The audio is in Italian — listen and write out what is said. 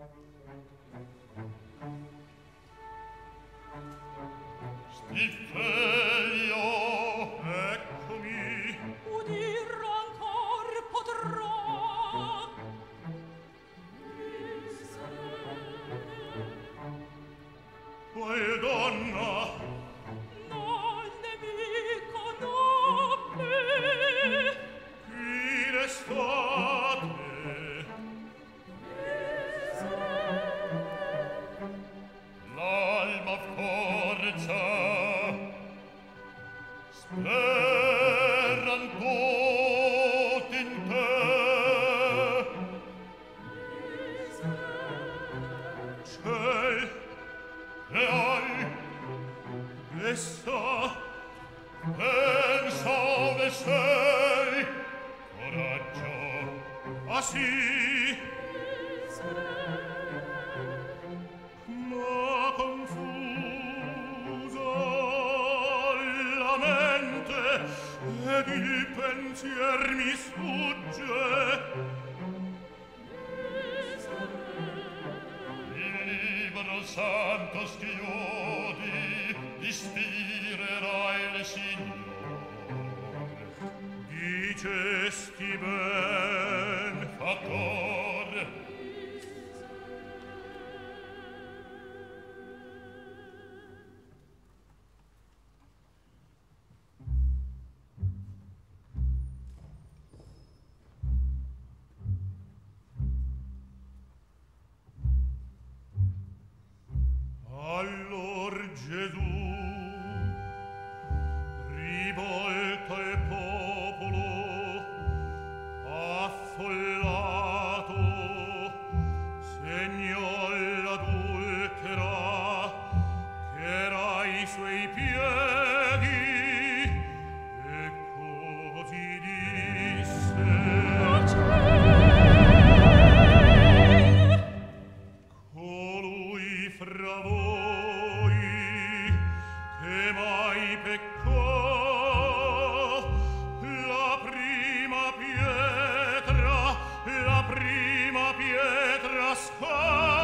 Stiffelio, eccomi. Udir ancor potrò. Qual donna? No, il nemico no me. Qui restate. L'alma forza sperran tutti in te. Ciel real essa pensa ove sei. Coraggio, ah sì. Ma confusa la mente ed il pensier mi sfugge. Il libro santo schiudi ispirerà il Signore. Dicesti ben, fattore. Allor Gesù rivolta il popolo affollato segnò l'adultera che era ai suoi piedi e così disse: colui fra voi che mai peccò, la prima pietra scarica.